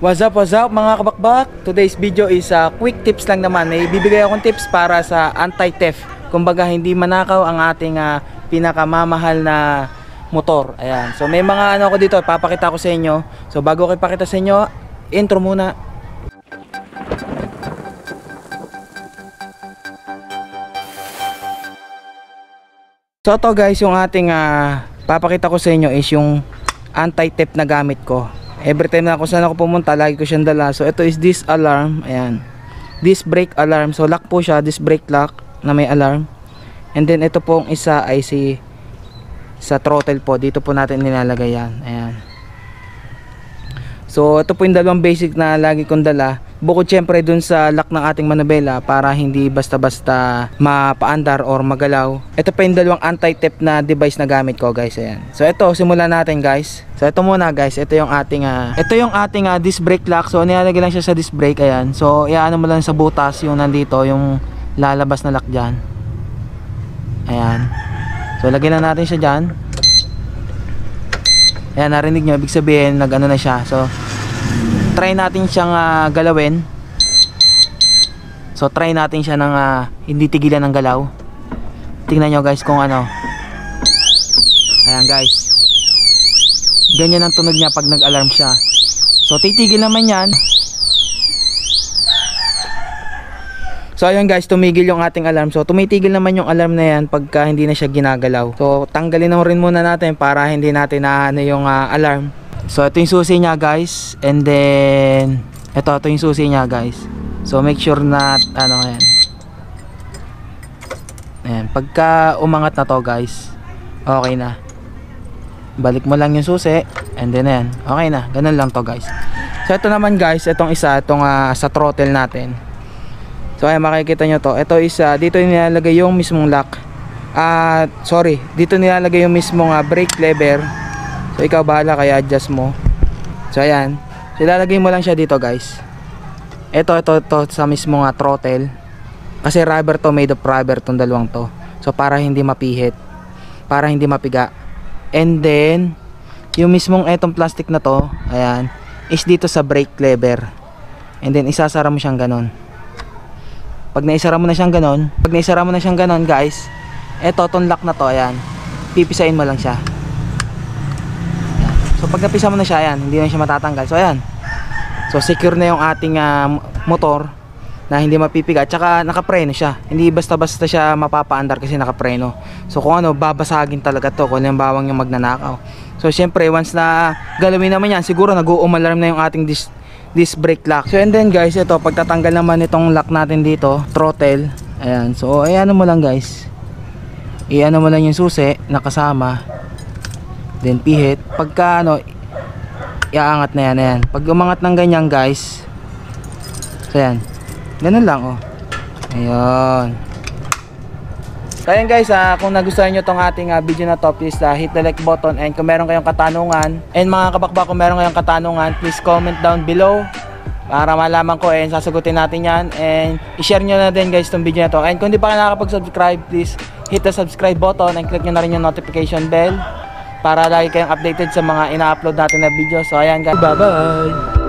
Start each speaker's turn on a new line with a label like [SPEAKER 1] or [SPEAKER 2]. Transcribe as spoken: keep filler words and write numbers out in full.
[SPEAKER 1] What's up, what's up mga kabakbak? Today's video is uh, quick tips lang naman. May bibigay akong tips para sa anti-theft. Kumbaga hindi manakaw ang ating uh, pinakamamahal na motor. Ayan. So may mga ano ako dito, papakita ko sa inyo. So bago ko ipakita sa inyo, intro muna. So to guys, yung ating uh, papakita ko sa inyo is yung anti-theft na gamit ko. Every time na ako saan ako pumunta, lagi ko siyang dala. So ito is this alarm, ayan. This brake alarm. So lock po siya, this brake lock na may alarm. And then ito pong isa ay si sa throttle po. Dito po natin nilalagay yan. Ayan. So ito po yung dalawang basic na lagi kong dala. Bukod syempre dun sa lock ng ating manubela para hindi basta-basta mapaandar or magalaw. Ito pa yung dalawang anti-theft na device na gamit ko guys. Ayan. So ito, simulan natin guys. So ito muna guys, ito yung ating uh, ito yung ating uh, disc brake lock. So nilalagay lang siya sa disc brake. Ayan. So iyaano mo lang sa butas yung nandito, yung lalabas na lock dyan. Ayan. So lagyan na natin siya dyan. Ayan, narinig nyo, ibig sabihin nag ano na siya. So try natin siyang uh, galawin. So try natin siya ng uh, hindi tigilan ng galaw. Tingnan nyo guys kung ano. Ayan guys, ganyan ang tunog niya pag nag-alarm siya. So titigil naman yan. So ayun guys, tumigil yung ating alarm. So tumitigil naman yung alarm na yan pagka hindi na siya ginagalaw. So tanggalin na rin muna natin para hindi natin na ano yung uh, alarm. So ito yung susi niya guys. And then ito, ito yung susi niya guys. So make sure na ano, ayan. Ayan, pagka umangat na to guys, okay na. Balik mo lang yung susi. And then ayan, okay na, ganun lang to guys. So ito naman guys, itong isa, itong uh, sa throttle natin. So ayan, makikita nyo to. Ito is uh, dito nilalagay yung mismong lock. Ah, uh, sorry, dito nilalagay yung mismong uh, brake lever. So ikaw bahala, kaya adjust mo. So ayan, so ilalagay mo lang siya dito guys. Ito, ito, ito sa mismong uh, throttle. Kasi rubber to, made of rubber tong dalawang to. So para hindi mapihit, para hindi mapiga. And then yung mismong etong plastic na to, ayan, is dito sa brake lever. And then isasara mo siyang ganon. Pag naisara mo na siyang ganon, pag naisara mo na siyang ganon guys, eto, tong lock na to, ayan, pipisain mo lang siya. So pag napisa mo na siya, ayan, hindi na siya matatanggal. So ayan, so secure na yung ating uh, motor na hindi mapipiga. At saka nakapreno siya, hindi basta-basta siya mapapaandar kasi nakapreno. So kung ano, babasagin talaga to kung yung bawang yung magnanakaw. So syempre once na galawin naman yan, siguro nag-uumalarm na yung ating disc, disc brake lock. So and then guys, ito, pagtatanggal naman itong lock natin dito, throttle, ayan. So ayan mo lang guys, iyan mo lang yung susi na kasama. Then pihit. Pagka ano, iaangat na yan, ayan. Pag umangat ng ganyan guys, so yan, ganun lang oh. Ayun. So ayan guys, uh, kung nagustuhan nyo tong ating uh, video na to, please uh, hit the like button. And kung meron kayong katanungan, and mga kabakbak, kung meron kayong katanungan, please comment down below para malaman ko, and sasagutin natin yan. And i-share nyo na din guys tong video na to. And kung di pa kayo nakakapag-subscribe, please hit the subscribe button and click nyo na rin yung notification bell para lagi kayong updated sa mga ina-upload natin na video. So ayan guys, bye bye.